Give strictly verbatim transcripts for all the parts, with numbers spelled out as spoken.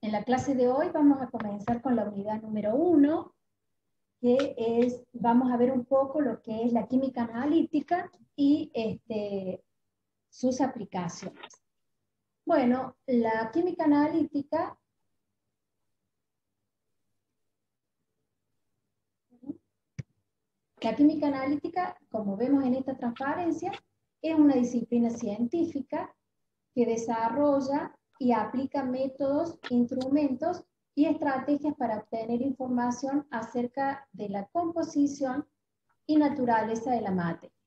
En la clase de hoy vamos a comenzar con la unidad número uno, que es, vamos a ver un poco lo que es la química analítica y este, sus aplicaciones. Bueno, la química analítica La química analítica, como vemos en esta transparencia, es una disciplina científica que desarrolla y aplica métodos, instrumentos y estrategias para obtener información acerca de la composición y naturaleza de la materia.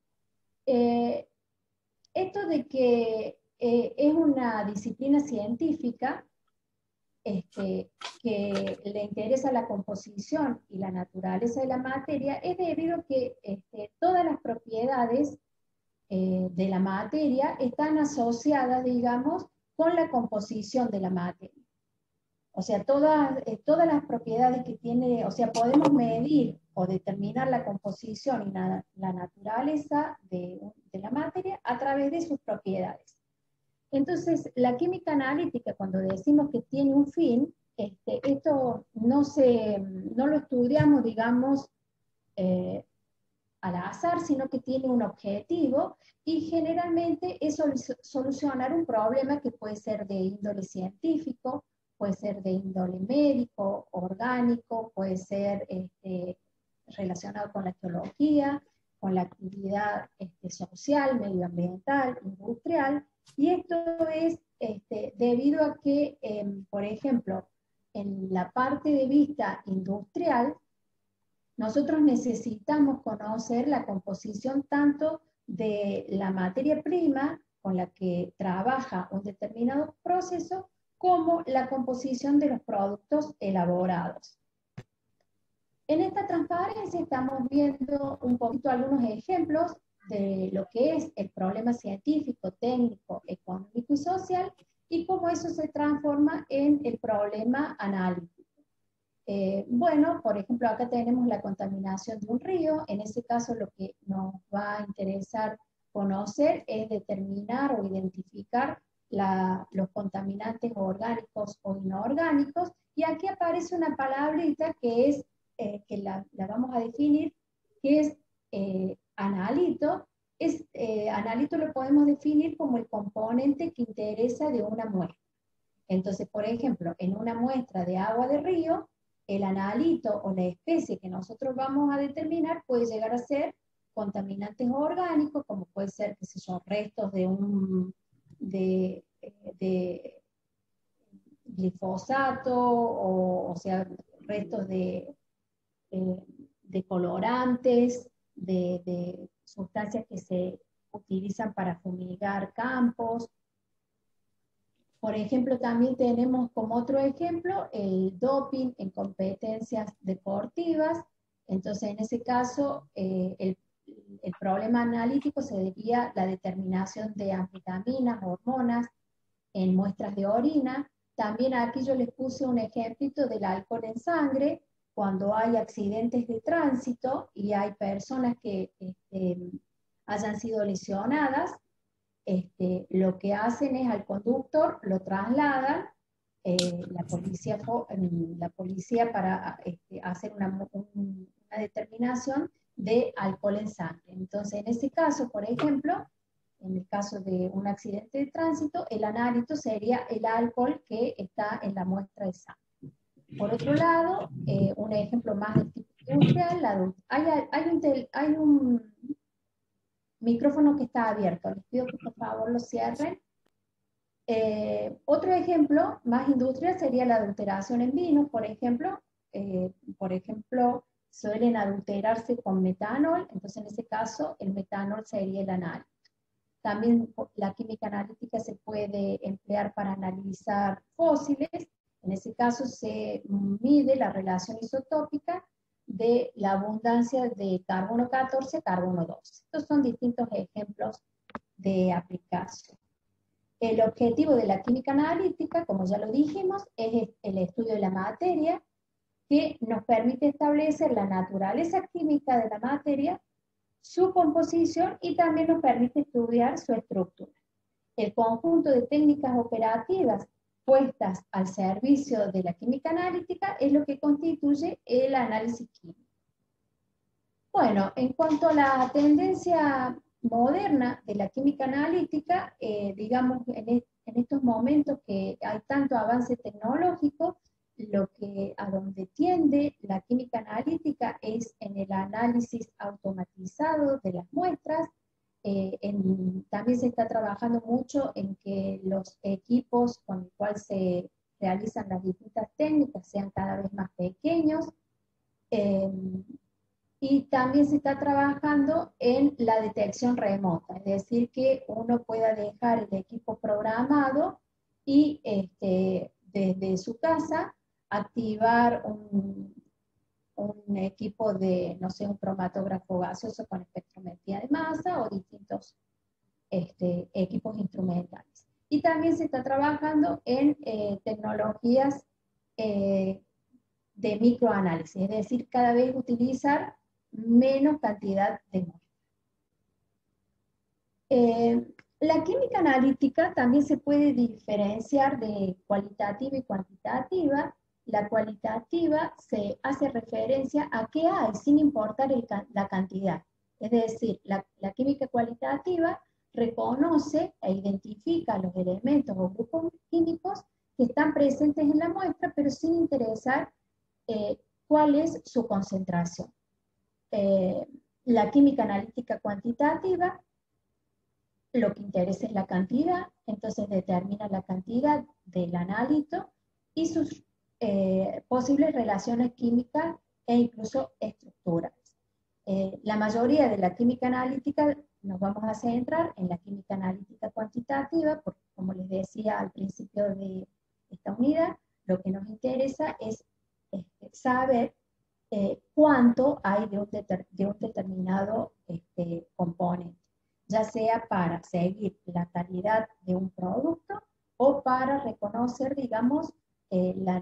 Eh, esto de que eh, es una disciplina científica Este, que le interesa la composición y la naturaleza de la materia es debido a que este, todas las propiedades eh, de la materia están asociadas, digamos, con la composición de la materia. O sea, todas, eh, todas las propiedades que tiene, o sea, podemos medir o determinar la composición y la, la naturaleza de, de la materia a través de sus propiedades. Entonces, la química analítica, cuando decimos que tiene un fin, este, esto no, se, no lo estudiamos, digamos, eh, al azar, sino que tiene un objetivo y generalmente es solucionar un problema que puede ser de índole científico, puede ser de índole médico, orgánico, puede ser este, relacionado con la geología, con la actividad este, social, medioambiental, industrial, y esto es este, debido a que, eh, por ejemplo, en la parte de vista industrial, nosotros necesitamos conocer la composición tanto de la materia prima con la que trabaja un determinado proceso, como la composición de los productos elaborados. En esta transparencia estamos viendo un poquito algunos ejemplos de lo que es el problema científico, técnico, económico y social, y cómo eso se transforma en el problema analítico. Eh, bueno, por ejemplo, acá tenemos la contaminación de un río. En ese caso lo que nos va a interesar conocer es determinar o identificar la, los contaminantes orgánicos o inorgánicos, y aquí aparece una palabrita que es Eh, que la, la, vamos a definir, que es eh, analito. Es, eh, analito lo podemos definir como el componente que interesa de una muestra. Entonces, por ejemplo, en una muestra de agua de río, el analito o la especie que nosotros vamos a determinar puede llegar a ser contaminantes orgánicos, como puede ser, qué sé yo, restos de un de, de glifosato, o, o sea, restos de Eh, de colorantes, de, de sustancias que se utilizan para fumigar campos. Por ejemplo, también tenemos como otro ejemplo el doping en competencias deportivas. Entonces, en ese caso, eh, el, el problema analítico sería la determinación de anfetaminas, hormonas, en muestras de orina. También aquí yo les puse un ejemplito del alcohol en sangre, cuando hay accidentes de tránsito y hay personas que este, hayan sido lesionadas, este, lo que hacen es al conductor lo trasladan, eh, la, policía, la policía para este, hacer una, un, una determinación de alcohol en sangre. Entonces, en ese caso, por ejemplo, en el caso de un accidente de tránsito, el analito sería el alcohol que está en la muestra de sangre. Por otro lado, eh, un ejemplo más del tipo industrial, la, hay, hay, un tel, hay un micrófono que está abierto, les pido que por favor lo cierren. Eh, otro ejemplo más industrial sería la adulteración en vinos, por ejemplo. Eh, por ejemplo, suelen adulterarse con metanol, entonces en ese caso el metanol sería el analito. También la química analítica se puede emplear para analizar fósiles. En ese caso se mide la relación isotópica de la abundancia de carbono catorce a carbono doce. Estos son distintos ejemplos de aplicación. El objetivo de la química analítica, como ya lo dijimos, es el estudio de la materia, que nos permite establecer la naturaleza química de la materia, su composición, y también nos permite estudiar su estructura. El conjunto de técnicas operativas puestas al servicio de la química analítica es lo que constituye el análisis químico. Bueno, en cuanto a la tendencia moderna de la química analítica, eh, digamos, en, est en estos momentos que hay tanto avance tecnológico, lo que a donde tiende la química analítica es en el análisis automatizado de las muestras. Eh, en, también se está trabajando mucho en que los equipos con los cuales se realizan las distintas técnicas sean cada vez más pequeños. Eh, y también se está trabajando en la detección remota, es decir, que uno pueda dejar el equipo programado y este, desde su casa activar un, un equipo de, no sé, un cromatógrafo gaseoso con espectrometría de masa o distintos este, equipos instrumentales. Y también se está trabajando en eh, tecnologías eh, de microanálisis, es decir, cada vez utilizar menos cantidad de muestras. Eh, la química analítica también se puede diferenciar de cualitativa y cuantitativa. La cualitativa se hace referencia a qué hay, sin importar el, la cantidad. Es decir, la, la química cualitativa reconoce e identifica los elementos o grupos químicos que están presentes en la muestra, pero sin interesar eh, cuál es su concentración. Eh, la química analítica cuantitativa, lo que interesa es la cantidad, entonces determina la cantidad del analito y sus eh, posibles relaciones químicas e incluso estructurales. Eh, la mayoría de la química analítica nos vamos a centrar en la química analítica cuantitativa, porque como les decía al principio de esta unidad, lo que nos interesa es este, saber eh, cuánto hay de un, de un determinado este, componente, ya sea para seguir la calidad de un producto o para reconocer, digamos, eh, la,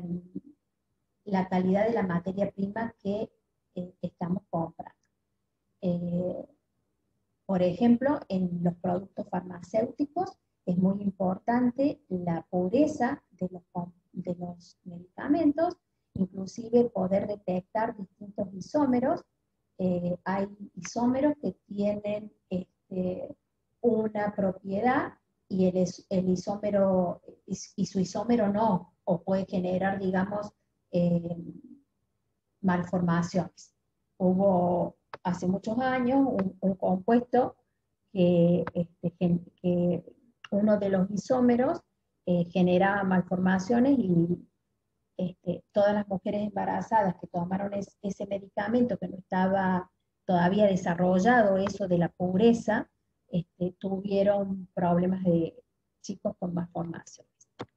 la calidad de la materia prima que eh, estamos comprando. Eh, por ejemplo, en los productos farmacéuticos es muy importante la pureza de los, de los medicamentos, inclusive poder detectar distintos isómeros. Eh, hay isómeros que tienen este, una propiedad y el, el isómero y, y su isómero no, o puede generar, digamos, eh, malformaciones. Hubo hace muchos años un, un compuesto que, este, que uno de los isómeros eh, generaba malformaciones y este, todas las mujeres embarazadas que tomaron es, ese medicamento que no estaba todavía desarrollado, eso de la pureza, este, tuvieron problemas de chicos con malformaciones.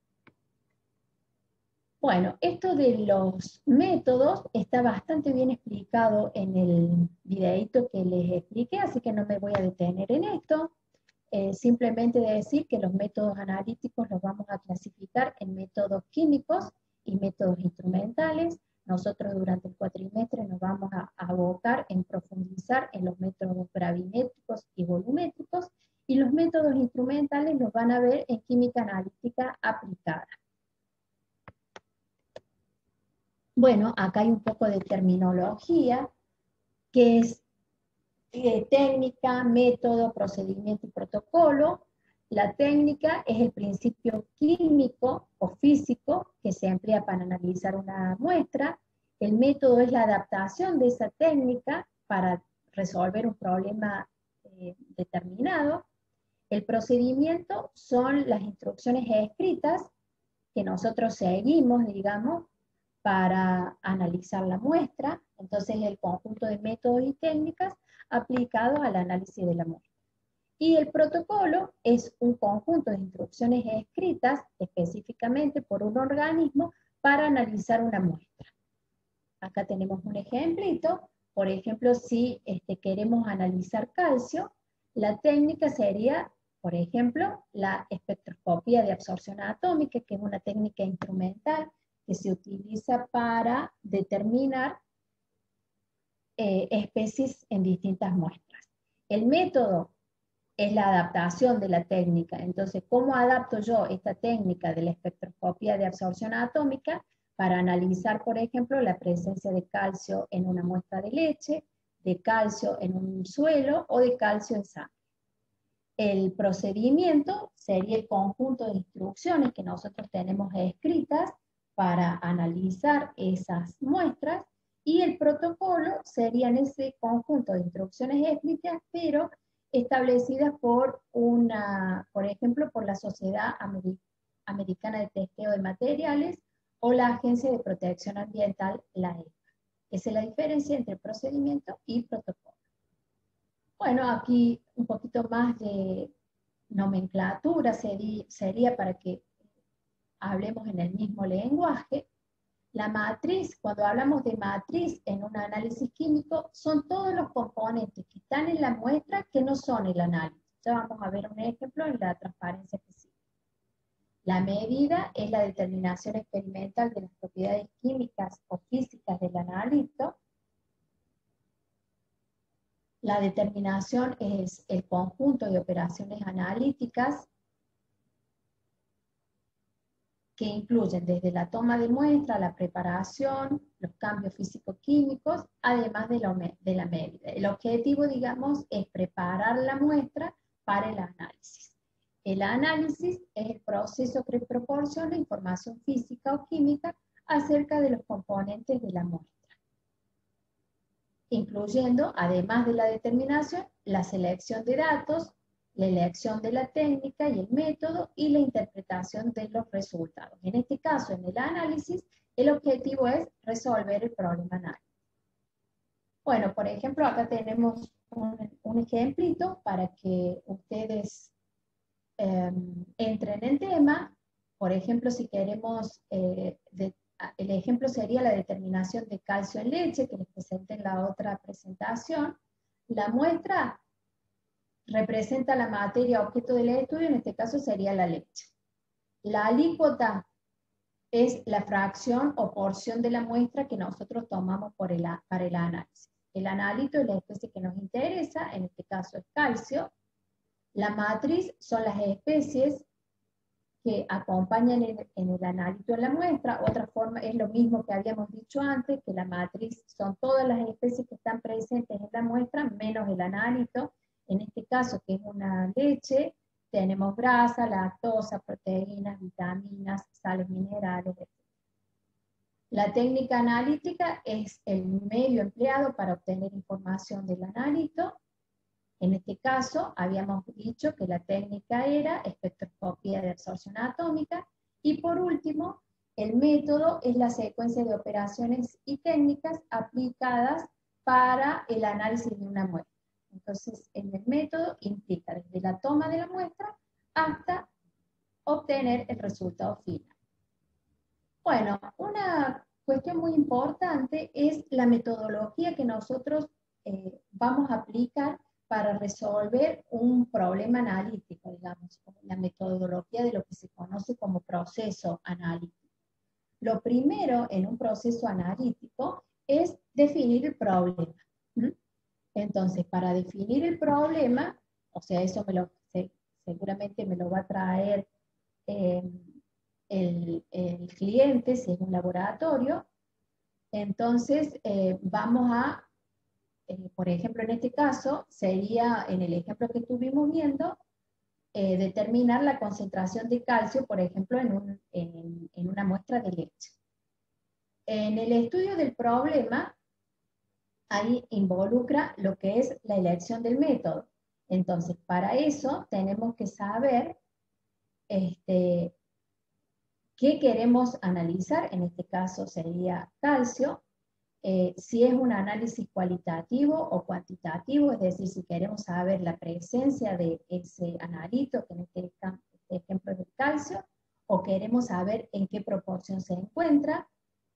Bueno, esto de los métodos está bastante bien explicado en el videito que les expliqué, así que no me voy a detener en esto. Eh, simplemente decir que los métodos analíticos los vamos a clasificar en métodos químicos y métodos instrumentales. Nosotros durante el cuatrimestre nos vamos a, a abocar en profundizar en los métodos gravimétricos y volumétricos, y los métodos instrumentales los van a ver en química analítica aplicada. Bueno, acá hay un poco de terminología, que es eh, técnica, método, procedimiento y protocolo. La técnica es el principio químico o físico que se emplea para analizar una muestra. El método es la adaptación de esa técnica para resolver un problema eh, determinado. El procedimiento son las instrucciones escritas que nosotros seguimos, digamos, para analizar la muestra. Entonces, el conjunto de métodos y técnicas aplicados al análisis de la muestra. Y el protocolo es un conjunto de instrucciones escritas específicamente por un organismo para analizar una muestra. Acá tenemos un ejemplito. Por ejemplo, si este, queremos analizar calcio, la técnica sería, por ejemplo, la espectroscopía de absorción atómica, que es una técnica instrumental que se utiliza para determinar eh, especies en distintas muestras. El método es la adaptación de la técnica. Entonces, ¿cómo adapto yo esta técnica de la espectroscopía de absorción atómica para analizar, por ejemplo, la presencia de calcio en una muestra de leche, de calcio en un suelo o de calcio en sangre? El procedimiento sería el conjunto de instrucciones que nosotros tenemos escritas para analizar esas muestras, y el protocolo serían ese conjunto de instrucciones escritas, pero establecidas por una, por ejemplo, por la Sociedad Americana de Testeo de Materiales o la Agencia de Protección Ambiental, la E P A. Esa es la diferencia entre procedimiento y protocolo. Bueno, aquí un poquito más de nomenclatura sería, sería para que hablemos en el mismo lenguaje. La matriz, cuando hablamos de matriz en un análisis químico, son todos los componentes que están en la muestra que no son el análisis. Ya vamos a ver un ejemplo en la transparencia que sigue. La medida es la determinación experimental de las propiedades químicas o físicas del analito. La determinación es el conjunto de operaciones analíticas que incluyen desde la toma de muestra, la preparación, los cambios físico-químicos, además de, lo, de la medida. El objetivo, digamos, es preparar la muestra para el análisis. El análisis es el proceso que proporciona información física o química acerca de los componentes de la muestra, incluyendo, además de la determinación, la selección de datos, la elección de la técnica y el método, y la interpretación de los resultados. En este caso, en el análisis, el objetivo es resolver el problema analítico. Bueno, por ejemplo, acá tenemos un, un ejemplito para que ustedes eh, entren en tema. Por ejemplo, si queremos, eh, de, el ejemplo sería la determinación de calcio en leche, que les presenté en la otra presentación. La muestra representa la materia objeto del estudio, en este caso sería la leche. La alícuota es la fracción o porción de la muestra que nosotros tomamos por el, para el análisis. El analito es la especie que nos interesa, en este caso es calcio. La matriz son las especies que acompañan en, en el analito en la muestra. Otra forma es lo mismo que habíamos dicho antes, que la matriz son todas las especies que están presentes en la muestra, menos el analito. En este caso, que es una leche, tenemos grasa, lactosa, proteínas, vitaminas, sales minerales, etcétera. La técnica analítica es el medio empleado para obtener información del analito. En este caso, habíamos dicho que la técnica era espectroscopía de absorción atómica, y por último, el método es la secuencia de operaciones y técnicas aplicadas para el análisis de una muestra. Entonces, en el método implica desde la toma de la muestra hasta obtener el resultado final. Bueno, una cuestión muy importante es la metodología que nosotros eh, vamos a aplicar para resolver un problema analítico, digamos, la metodología de lo que se conoce como proceso analítico. Lo primero en un proceso analítico es definir el problema. ¿Mm? Entonces, para definir el problema, o sea, eso me lo, se, seguramente me lo va a traer eh, el, el cliente, si es un laboratorio. Entonces, eh, vamos a, eh, por ejemplo, en este caso, sería, en el ejemplo que estuvimos viendo, eh, determinar la concentración de calcio, por ejemplo, en, un, en, en una muestra de leche. En el estudio del problema, ahí involucra lo que es la elección del método. Entonces, para eso tenemos que saber este, qué queremos analizar. En este caso sería calcio. Eh, si es un análisis cualitativo o cuantitativo, es decir, si queremos saber la presencia de ese analito, que en este, este ejemplo es el calcio, o queremos saber en qué proporción se encuentra.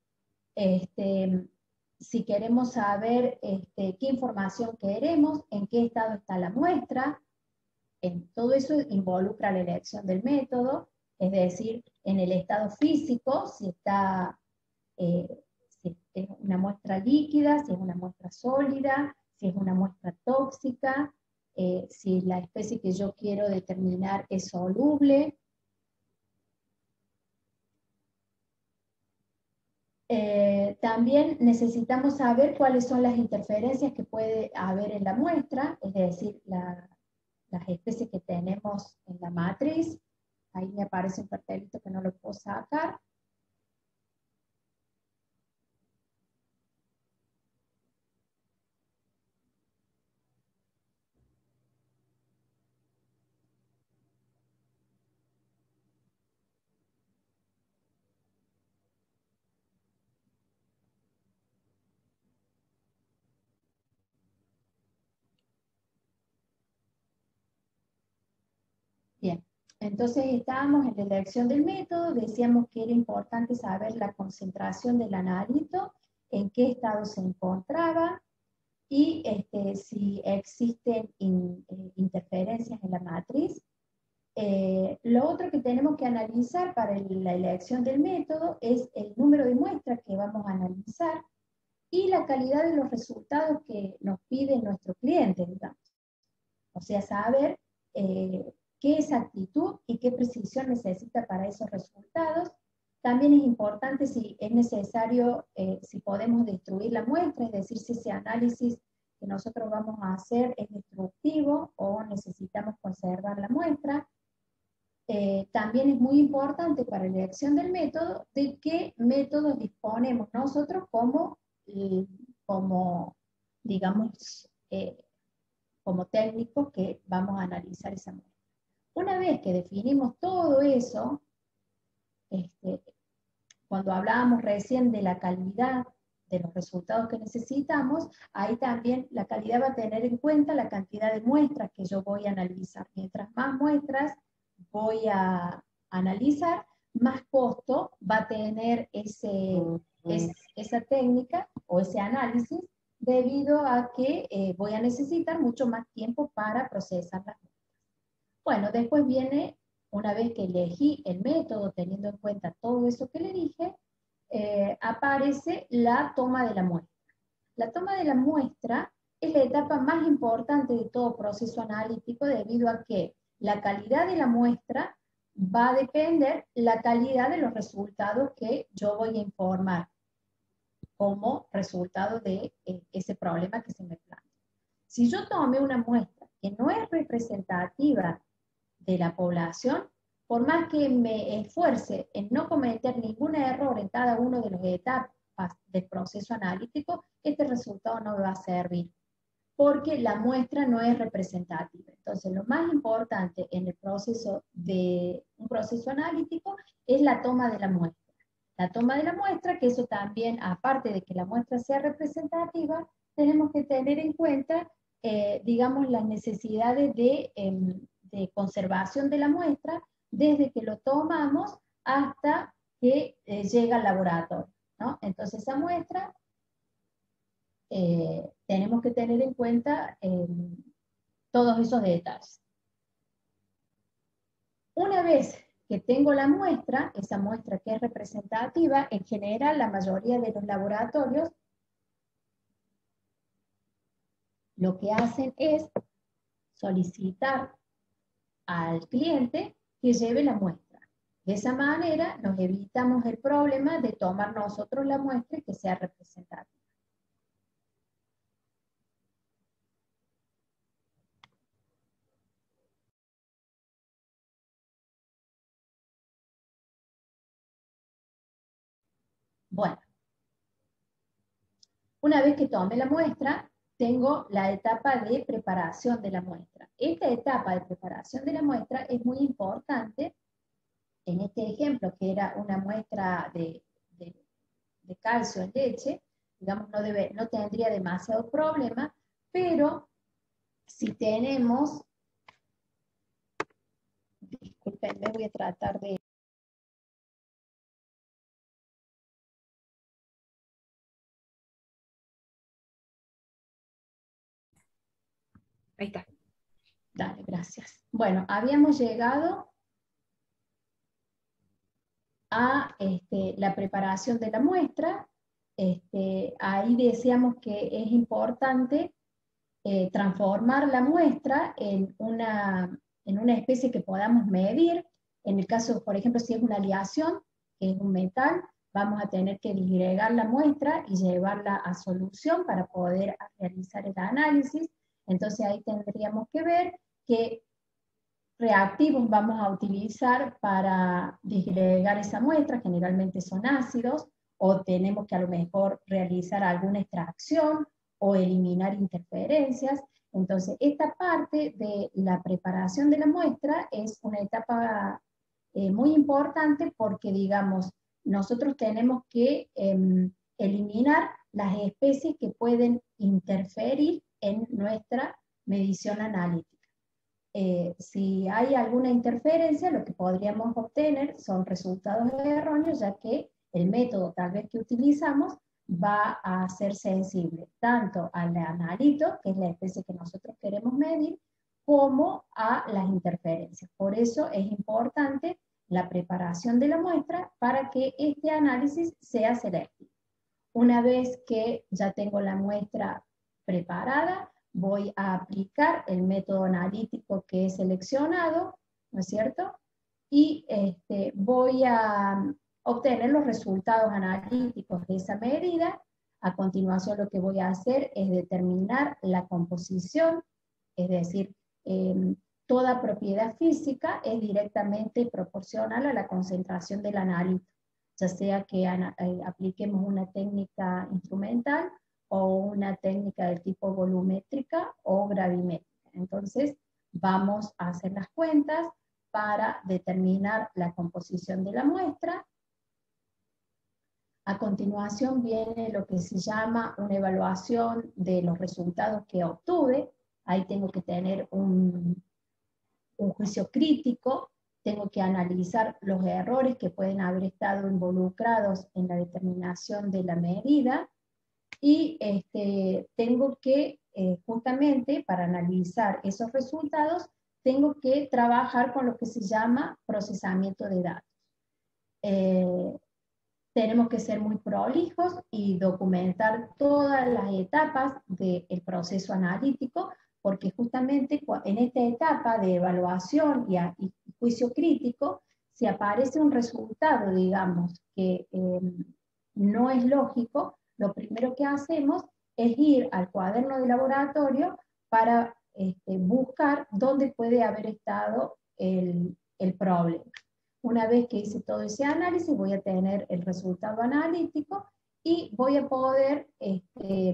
Este, si queremos saber este, qué información queremos, en qué estado está la muestra, en todo eso involucra la elección del método, es decir, en el estado físico, si está, eh, si es una muestra líquida, si es una muestra sólida, si es una muestra tóxica, eh, si la especie que yo quiero determinar es soluble. Eh, también necesitamos saber cuáles son las interferencias que puede haber en la muestra, es decir, la, las especies que tenemos en la matriz. Ahí me aparece un cartelito que no lo puedo sacar. Bien, entonces estábamos en la elección del método, decíamos que era importante saber la concentración del analito, en qué estado se encontraba, y este, si existen in, eh, interferencias en la matriz. Eh, lo otro que tenemos que analizar para el, la elección del método es el número de muestras que vamos a analizar y la calidad de los resultados que nos pide nuestro cliente, digamos. O sea, saber eh, qué exactitud y qué precisión necesita para esos resultados. También es importante si es necesario, eh, si podemos destruir la muestra, es decir, si ese análisis que nosotros vamos a hacer es destructivo o necesitamos conservar la muestra. Eh, también es muy importante para la elección del método de qué métodos disponemos nosotros como, como digamos, eh, como técnicos que vamos a analizar esa muestra. Una vez que definimos todo eso, este, cuando hablábamos recién de la calidad de los resultados que necesitamos, ahí también la calidad va a tener en cuenta la cantidad de muestras que yo voy a analizar. Mientras más muestras voy a analizar, más costo va a tener ese, es, esa técnica o ese análisis, debido a que eh, voy a necesitar mucho más tiempo para procesar las muestras. Bueno, después viene, una vez que elegí el método, teniendo en cuenta todo eso que le dije, eh, aparece la toma de la muestra. La toma de la muestra es la etapa más importante de todo proceso analítico, debido a que la calidad de la muestra va a depender la calidad de los resultados que yo voy a informar como resultado de eh, ese problema que se me plantea. Si yo tomé una muestra que no es representativa de la población, por más que me esfuerce en no cometer ningún error en cada una de las etapas del proceso analítico, este resultado no me va a servir, porque la muestra no es representativa. Entonces, lo más importante en el proceso de un proceso analítico es la toma de la muestra. La toma de la muestra, que eso también, aparte de que la muestra sea representativa, tenemos que tener en cuenta, eh, digamos, las necesidades de, eh, de conservación de la muestra desde que lo tomamos hasta que eh, llega al laboratorio, ¿no? Entonces, esa muestra eh, tenemos que tener en cuenta eh, todos esos detalles. Una vez que tengo la muestra, esa muestra que es representativa, en general la mayoría de los laboratorios lo que hacen es solicitar al cliente que lleve la muestra. De esa manera nos evitamos el problema de tomar nosotros la muestra y que sea representativa. Bueno, una vez que tome la muestra, tengo la etapa de preparación de la muestra. Esta etapa de preparación de la muestra es muy importante. En este ejemplo, que era una muestra de, de, de calcio en leche, digamos, no, debe, no tendría demasiado problema, pero si tenemos, disculpenme, voy a tratar de... Ahí está. Dale, gracias. Bueno, habíamos llegado a este, la preparación de la muestra. Este, ahí decíamos que es importante eh, transformar la muestra en una, en una especie que podamos medir. En el caso, por ejemplo, si es una aleación, que es un metal, vamos a tener que disgregar la muestra y llevarla a solución para poder realizar el análisis. Entonces ahí tendríamos que ver qué reactivos vamos a utilizar para disgregar esa muestra, generalmente son ácidos, o tenemos que a lo mejor realizar alguna extracción o eliminar interferencias. Entonces, esta parte de la preparación de la muestra es una etapa eh, muy importante porque, digamos, nosotros tenemos que eh, eliminar las especies que pueden interferir en nuestra medición analítica. Eh, si hay alguna interferencia, lo que podríamos obtener son resultados erróneos, ya que el método tal vez que utilizamos va a ser sensible tanto al analito, que es la especie que nosotros queremos medir, como a las interferencias. Por eso es importante la preparación de la muestra para que este análisis sea selectivo. Una vez que ya tengo la muestra preparada, voy a aplicar el método analítico que he seleccionado, ¿no es cierto? Y este, voy a obtener los resultados analíticos de esa medida. A continuación lo que voy a hacer es determinar la composición, es decir, eh, toda propiedad física es directamente proporcional a la concentración del analito, ya sea que eh, apliquemos una técnica instrumental o una técnica del tipo volumétrica o gravimétrica. Entonces, vamos a hacer las cuentas para determinar la composición de la muestra. A continuación viene lo que se llama una evaluación de los resultados que obtuve. Ahí tengo que tener un, un juicio crítico, tengo que analizar los errores que pueden haber estado involucrados en la determinación de la medida, y este, tengo que, eh, justamente para analizar esos resultados, tengo que trabajar con lo que se llama procesamiento de datos. Eh, tenemos que ser muy prolijos y documentar todas las etapas del proceso analítico, porque justamente en esta etapa de evaluación y, a, y juicio crítico, si aparece un resultado, digamos, que eh, no es lógico, lo primero que hacemos es ir al cuaderno de laboratorio para este, buscar dónde puede haber estado el, el problema. Una vez que hice todo ese análisis, voy a tener el resultado analítico y voy a poder este,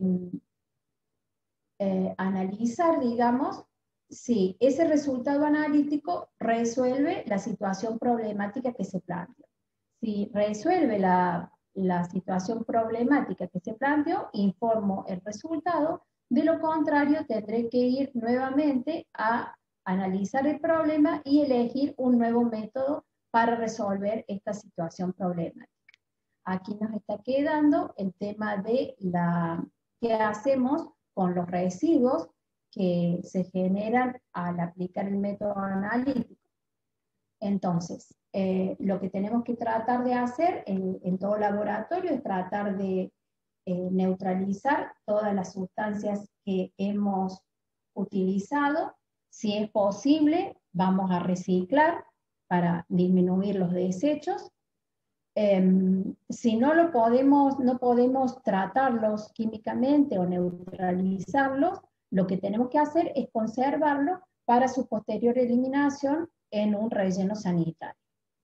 eh, analizar, digamos, si ese resultado analítico resuelve la situación problemática que se planteó. Si resuelve la, la situación problemática que se planteó, informo el resultado. De lo contrario, tendré que ir nuevamente a analizar el problema y elegir un nuevo método para resolver esta situación problemática. Aquí nos está quedando el tema de la, qué hacemos con los residuos que se generan al aplicar el método analítico. Entonces, eh, lo que tenemos que tratar de hacer en, en todo laboratorio es tratar de eh, neutralizar todas las sustancias que hemos utilizado. Si es posible, vamos a reciclar para disminuir los desechos. Eh, si no lo podemos, no podemos tratarlos químicamente o neutralizarlos, lo que tenemos que hacer es conservarlos para su posterior eliminación en un relleno sanitario.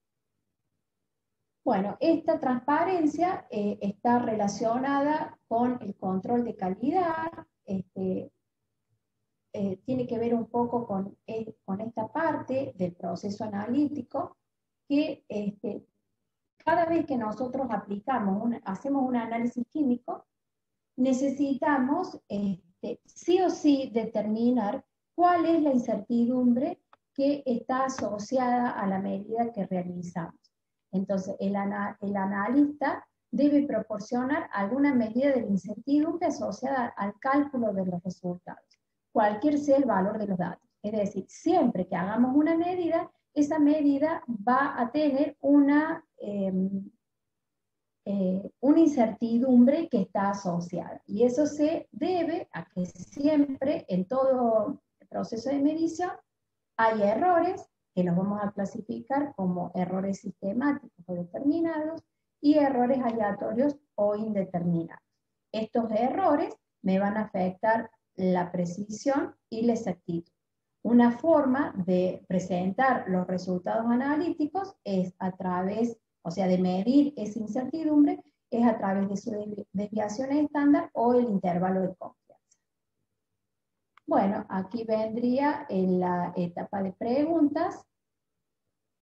Bueno, esta transparencia eh, está relacionada con el control de calidad, este, eh, tiene que ver un poco con, eh, con esta parte del proceso analítico, que este, cada vez que nosotros aplicamos, una, hacemos un análisis químico, necesitamos este, sí o sí determinar cuál es la incertidumbre que está asociada a la medida que realizamos. Entonces, el, ana, el analista debe proporcionar alguna medida de la incertidumbre asociada al cálculo de los resultados, cualquier sea el valor de los datos. Es decir, siempre que hagamos una medida, esa medida va a tener una, eh, eh, una incertidumbre que está asociada. Y eso se debe a que siempre en todo el proceso de medición hay errores que los vamos a clasificar como errores sistemáticos o determinados y errores aleatorios o indeterminados. Estos errores me van a afectar la precisión y la exactitud. Una forma de presentar los resultados analíticos es a través, o sea, de medir esa incertidumbre, es a través de su desviación estándar o el intervalo de confianza. Bueno, aquí vendría en la etapa de preguntas.